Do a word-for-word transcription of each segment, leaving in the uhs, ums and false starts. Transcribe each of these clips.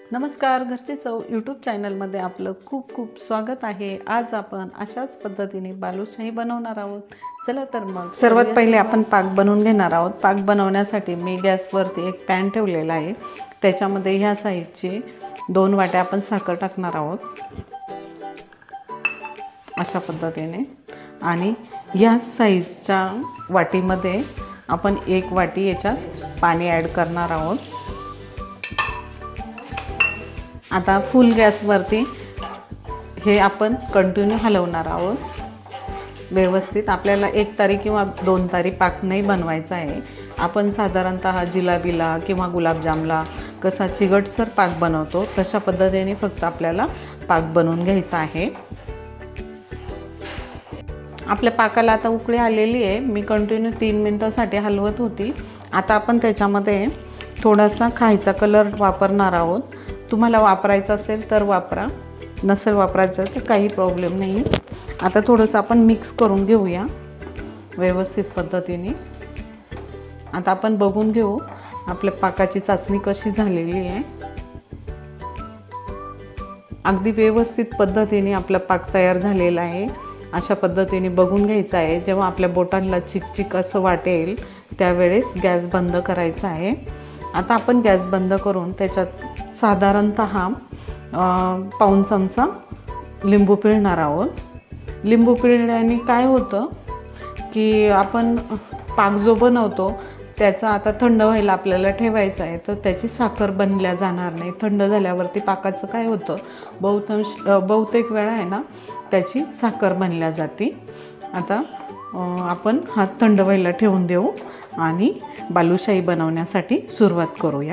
नमस्कार, घरची चव यूट्यूब चॅनलमध्ये आपलं खूप खूप स्वागत आहे। आज आपण अशाच पद्धतीने बालुशाही बनवणार आहोत। चला तर मग सर्वात पहिले आपण पाक बनवून घेणार आहोत। पाक बनवण्यासाठी मी गॅसवरती एक पॅन ठेवलेला आहे। त्याच्यामध्ये ह्या साईजची दोन वाट्या आपण साखर टाकणार आहोत अशा पद्धतीने, आणि या साईजच्या वाटीमध्ये आपण एक वाटी याच्यात पाणी ॲड करणार आहोत। आता फुल गॅसवरती हे आपण कंटिन्यू हलवणार आहोत व्यवस्थित। आपल्याला एक तारी किंवा दोन तारी पाक नाही बनवायचा आहे। आपण साधारणतः जिलेबीला किंवा गुलाबजामला कसा चिकटसर पाक बनवतो तशा पद्धतीने फक्त आपल्याला पाक बनवून घ्यायचा आहे। आपल्या पाकाला आता उकळी आलेली आहे। मी कंटिन्यू तीन मिनिटांसाठी हलवत होती। आता आपण त्याच्यामध्ये थोडासा खायचा कलर वापरणार आहोत। तुम्हाला वापरायचा असेल तर वापरा, नसेल वापरायचं तर काही प्रॉब्लेम नाही। आता थोडंसं आपण मिक्स करून घेऊया व्यवस्थित पद्धतीने। आता आपण बघून घेऊ आपल्या पाकाची चाचणी कशी झालेली आहे। अगदी व्यवस्थित पद्धतीने आपला पाक तयार झालेला आहे। अशा पद्धतीने बघून घ्यायचं आहे। जेव्हा आपल्या बोटांना चिकचिक असं वाटेल त्यावेळेस गॅस बंद करायचा आहे। आता आपण गॅस बंद करून त्याच्यात साधारणतः पाऊण चमचा लिंबू पिळणार आहोत। लिंबू पिळल्याने काय होतं की आपण पाक जो बनवतो त्याचा आता थंड व्हायला आपल्याला ठेवायचा आहे, तर त्याची साखर बनल्या जाणार नाही। थंड झाल्यावरती पाकाचं काय होतं, बहुतांश बहुतेक वेळा आहे ना त्याची साखर बनल्या जाते। आता आपण हा थंड व्हायला ठेवून देऊ आणि बालुशाही बनवण्यासाठी सुरुवात करूया।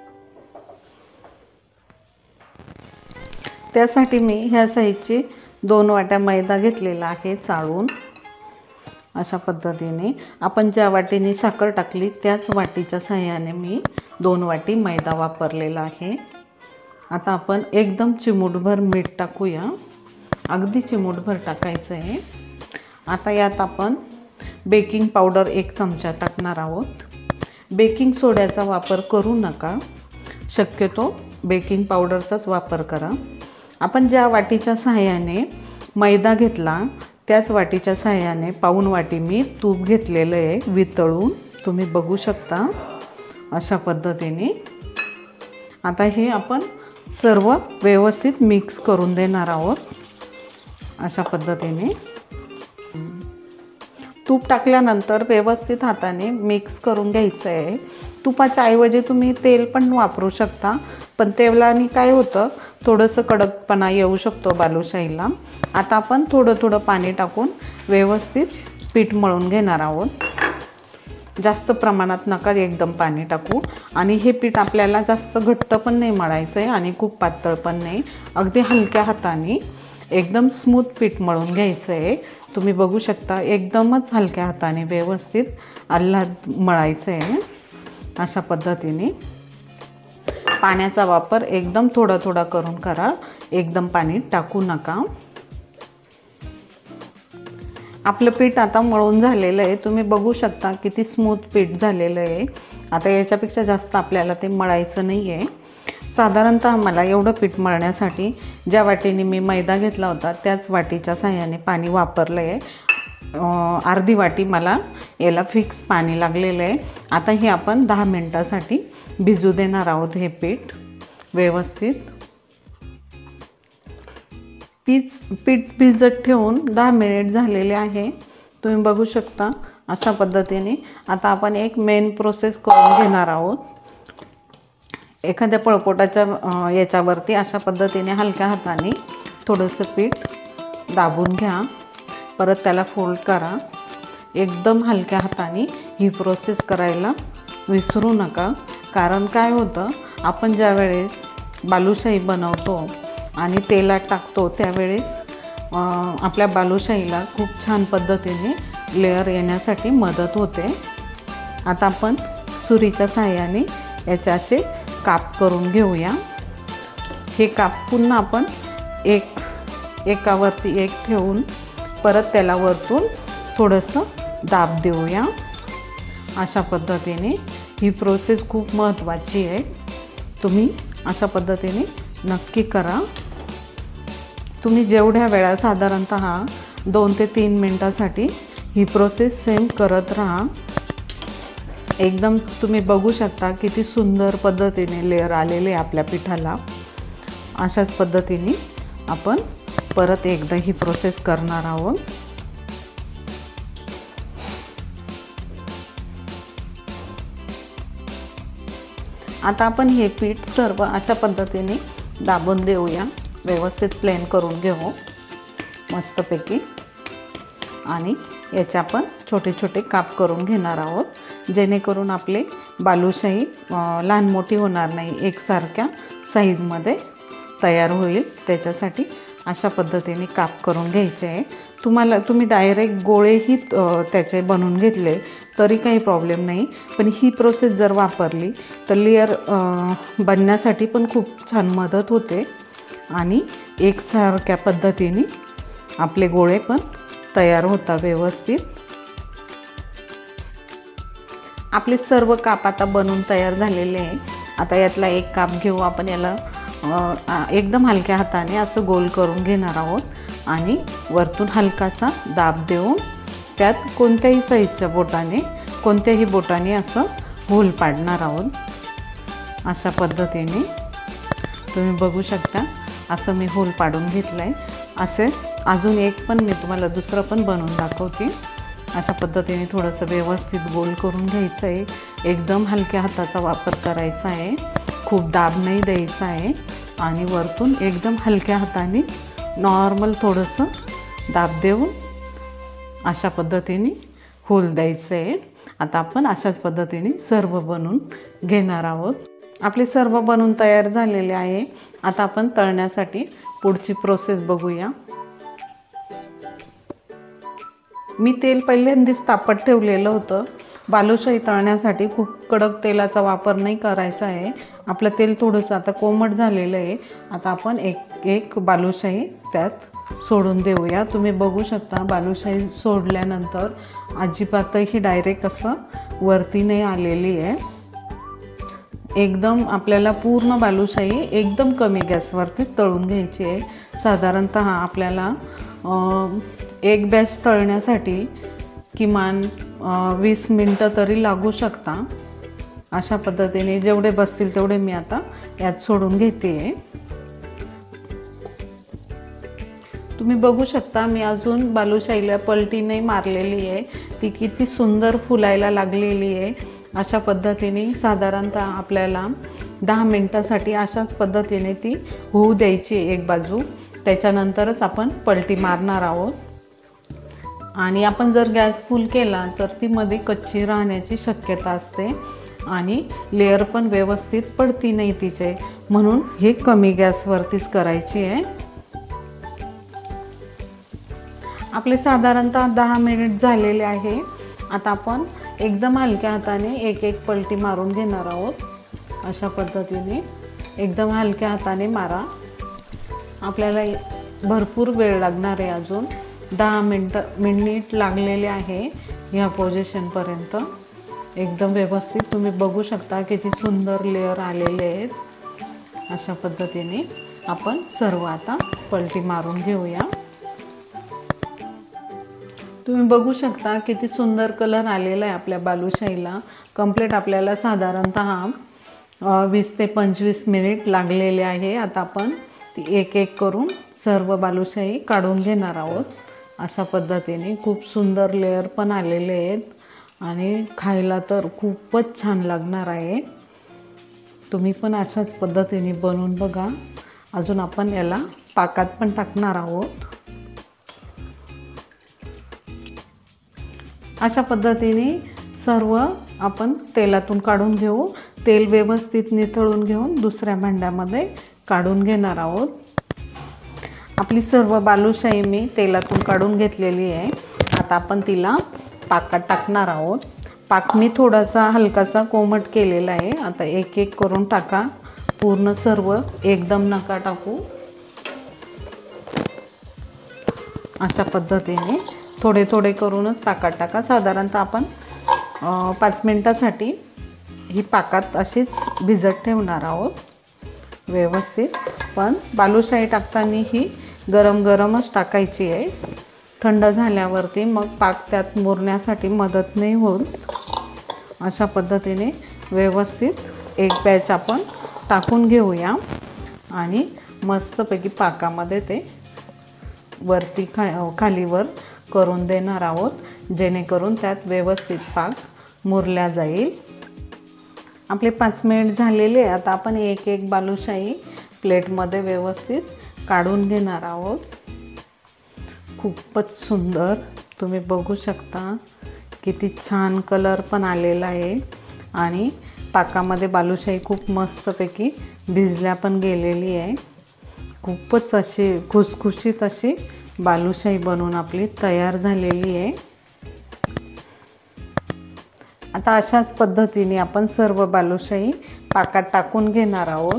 त्यासाठी मी ह्या साईजची दोन वाट्या मैदा घेतलेला आहे चाळून। अशा पद्धतीने आपण ज्या वाटीने साखर टाकली त्याच वाटीच्या सहाय्याने मी दोन वाटी मैदा वापरलेला आहे। आता आपण एकदम चिमूटभर मीठ टाकूया, अगदी चिमूटभर टाकायचं आहे। आता यात आपण बेकिंग पावडर एक चमचा टाकणार आहोत। बेकिंग सोड्याचा वापर करू नका, शक्यतो बेकिंग पावडरचाच वापर करा। आपण ज्या वाटीच्या सहाय्याने मैदा घेतला त्याच वाटीच्या सहाय्याने पाऊण वाटी मी तूप घेतलेलं आहे वितळून, तुम्ही बघू शकता अशा पद्धतीने। आता हे आपण सर्व व्यवस्थित मिक्स करून देणार आहोत अशा पद्धतीने। तूप टाकल्यानंतर व्यवस्थित हाताने मिक्स करून घ्यायचं आहे। तुपाच्या ऐवजी तुम्ही तेल पण वापरू शकता, पण तेलाने काय होतं थोडंसं कडकपणा येऊ शकतो बालुशाहीला। आता आपण थोडं थोडं पाणी टाकून व्यवस्थित पीठ मळून घेणार आहोत। जास्त प्रमाणात नका एकदम पाणी टाकू, आणि हे पीठ आपल्याला जास्त घट्ट पण नाही मळायचं आहे आणि खूप पातळ पण नाही। अगदी हलक्या हाताने एकदम स्मूथ पीठ मळून घ्यायचं आहे। तुम्ही बघू शकता एकदमच हलक्या हाताने व्यवस्थित आल्हाद मळायचं आहे अशा पद्धतीने। पाण्याचा वापर एकदम थोडा थोडा करून करा, एकदम पाणी टाकू नका। आपलं पीठ आता मळून झालेलं आहे, तुम्ही बघू शकता किती स्मूथ पीठ झालेलं आहे। आता याच्यापेक्षा जास्त आपल्याला ते मळायचं नाही आहे। साधारणतः मला एवढं पीठ मळण्यासाठी ज्या वाटीने मी मैदा घेतला होता त्याच वाटीच्या साहाय्याने पाणी वापरलं आहे। अर्धी वाटी मला याला फिक्स पाणी लागलेलं आहे। आता हे आपण दहा मिनटासाठी भिजू देणार आहोत हे पीठ व्यवस्थित। पीठ पीठ भिजत ठेवून दहा मिनिट झालेले आहे, तुम्ही बघू शकता अशा पद्धतीने। आता आपण एक मेन प्रोसेस करून घेणार आहोत। एखाद्या पळपोटाच्या याच्यावरती अशा पद्धतीने हलक्या हाताने थोडंसं पीठ दाबून घ्या, परत त्याला फोल्ड करा। एकदम हलक्या हाताने ही प्रोसेस करायला विसरू नका, कारण काय होतं आपण ज्या वेळेस बालुशाही बनवतो आणि तेलात टाकतो त्यावेळेस आपल्या बालुशाहीला खूप छान पद्धतीने लेअर येण्यासाठी मदत होते। आता आपण सुरीच्या सहाय्याने याचे असे काप करून घेऊया। हे काप पुन्हा आपण एक एकावरती एक ठेवून परत त्याला वरतून थोडंसं दाब देऊया अशा पद्धतीने। ही प्रोसेस खूप महत्त्वाची आहे, तुम्ही अशा पद्धतीने नक्की करा। तुम्ही जेवढ्या वेळा साधारणतः दोन ते तीन मिनटासाठी ही प्रोसेस सेम करत राहा। एकदम तुम्ही बघू शकता किती सुंदर पद्धतीने लेअर आलेले आपल्या पिठाला। अशाच पद्धतीने आपण परत एकदा ही प्रोसेस करणार आहोत। आता आपण हे पीठ सर्व अशा पद्धतीने दाबून देऊया, व्यवस्थित प्लेन करून घेऊ मस्तपैकी। आणि याचे आपण छोटे छोटे काप करून घेणार आहोत, जेणेकरून आपले बालुशाही लहान मोठी होणार नाही, एकसारख्या साईजमध्ये तयार होईल। त्याच्यासाठी अशा पद्धतीने काप करून घ्यायचे आहे। तुम्हाला तुम्ही डायरेक्ट गोळेही त्याचे बनवून घेतले तरी काही प्रॉब्लेम नाही, पण ही प्रोसेस जर वापरली तर लेअर बनण्यासाठी पण खूप छान मदत होते आणि एकसारख्या पद्धतीने आपले गोळे पण तयार होतात व्यवस्थित। आपले सर्व काप आता बनवून तयार झालेले आहे। आता यातला एक काप घेऊ आपण, याला एकदम हलक्या हाताने असं गोल करून घेणार आहोत आणि वरतून हलकासा दाब देऊन त्यात कोणत्याही साईजच्या बोटाने कोणत्याही बोटाने असं होल पाडणार आहोत। अशा पद्धतीने तुम्ही बघू शकता, असं मी होल पाडून घेतलं आहे। असे अजून एक पण मी तुम्हाला दुसरं पण बनवून दाखवते। अशा पद्धतीने थोडंसं व्यवस्थित गोल करून घ्यायचं आहे। एकदम हलक्या हाताचा वापर करायचा आहे, खूप दाब नाही द्यायचा आहे आणि वरतून एकदम हलक्या हाताने नॉर्मल थोडंसं दाब देऊन अशा पद्धतीने होल द्यायचं आहे। आता आपण अशाच पद्धतीने सर्व बनवून घेणार आहोत। आपले सर्व बनवून तयार झालेले आहे। आता आपण तळण्यासाठी पुढची प्रोसेस बघूया। मी तेल पहिल्यांदाच तापत ठेवलेलं होतं। बालुशाही तळण्यासाठी खूप कडक तेलाचा वापर नाही करायचा आहे। आपलं तेल थोडंसं आता कोमट झालेलं आहे। आता आपण एक एक बालुशाही त्यात सोडून देऊया। तुम्ही बघू शकता बालुशाही सोडल्यानंतर अजिबातही डायरेक्ट असं वरती नाही आलेली आहे। एकदम आपल्याला पूर्ण बालुशाही एकदम कमी गॅसवरती तळून घ्यायची आहे। साधारणतः आपल्याला एक बॅच तळण्यासाठी किमान वीस मिनटं तरी लागू शकता। अशा पद्धतीने जेवढे बसतील तेवढे मी आता यात सोडून घेते। तुम्ही बघू शकता मी अजून बालुशाहीला पलटी नाही मारलेली आहे, ती किती सुंदर फुलायला लागलेली आहे। अशा पद्धतीने साधारणतः आपल्याला दहा मिनटासाठी अशाच पद्धतीने ती होऊ द्यायची एक बाजू, त्याच्यानंतरच आपण पलटी मारणार आहोत। आणि आपण जर गॅस फुल केला तर ती मध्ये कच्ची राहण्याची शक्यता असते आणि लेअर पण व्यवस्थित पडती नाही तिचे, म्हणून हे कमी गॅसवरतीच करायची आहे। आपले साधारणतः दहा मिनिट झालेले आहे। आता आपण एकदम हलक्या हाताने एक एक पलटी मारून घेणार आहोत। अशा पद्धतीने एकदम हलक्या हाताने मारा। आपल्याला भरपूर वेळ लागणार आहे, अजून दहा मिनटं मिनिट लागलेले आहे ह्या पोझिशनपर्यंत। एकदम व्यवस्थित तुम्ही बघू शकता किती सुंदर लेअर आलेले आहेत। अशा पद्धतीने आपण सर्व आता पलटी मारून घेऊया। तुम्ही बघू शकता किती सुंदर कलर आलेला आहे आपल्या बालुशाहीला। कंप्लीट आपल्याला साधारणतः वीस ते पंचवीस मिनिट लागलेले आहे। आता आपण ती एक एक करून सर्व बालुशाही काढून घेणार आहोत। अशा पद्धतीने खूप सुंदर लेअर पण आलेले आहेत आणि खायला तर खूपच छान लागणार आहे। तुम्ही पण अशाच पद्धतीने बनवून बघा। अजून आपण याला पाकात पण टाकणार आहोत। अशा पद्धतीने सर्व आपण तेलातून काढून घेऊ। तेल व्यवस्थित निथळून घेऊन दुसऱ्या भांड्यामध्ये काढून घेणार आहोत। आपली सर्व बालुशाही मी तेलातून काढून घेतलेली आहे। आता आपण तिला पाकात टाकणार आहोत। पाक मी थोडासा हलकासा कोमट केलेला आहे। आता एक एक करून टाका, पूर्ण सर्व एकदम नका टाकू। अशा पद्धतीने थोडे थोडे करूनच पाकात टाका। साधारणतः आपण पाच मिनिटासाठी ही पाकात अशीच भिजत ठेवणार आहोत। व्यवस्थित. पण बालुशाही टाकताना ही गरम गरमच टाकायची आहे. थंड झाल्यावरती मग पाक त्यात मुरण्यासाठी मदत नाही होत. अशा पद्धतीने व्यवस्थित एक बॅच आपण टाकून घेऊया आणि मस्तपैकी पाकामध्ये ते वरती खा खालीवर करून देणार आहोत, जेणेकरून त्यात व्यवस्थित पाक मुरला जाईल. आपले पाच मिनिट झालेले. आता आपण एक एक बालुशाही प्लेटमध्ये व्यवस्थित काढून घेणार आहोत. खूपच सुंदर, तुम्ही बघू शकता किती छान कलर पण आलेला आहे आणि पाकामध्ये बालुशाही खूप मस्तपैकी भिजल्या पण गेलेली आहे. खूपच अशी खुसखुशीत अशी बालुशाही बनवून आपली तयार झालेली आहे. आता अशाच पद्धतीने आपण सर्व बालुशाही पाकात टाकून घेणार आहोत.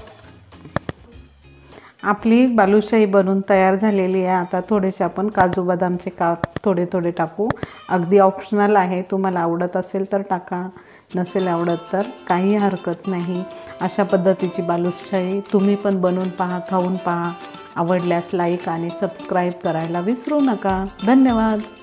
आपली बालुशाही बनवून तयार झालेली आहे. आता थोडेसे आपण काजू बदामचे काप थोडे थोडे टाकू. अगदी ऑप्शनल आहे, तुम्हाला आवडत असेल तर टाका, नसेल आवडत तर काही हरकत नाही. अशा पद्धतीची बालुशाही तुम्ही पण बनवून पहा, खाऊन पहा. आवडल्यास लाईक आणि सबस्क्राईब करायला विसरू नका. धन्यवाद.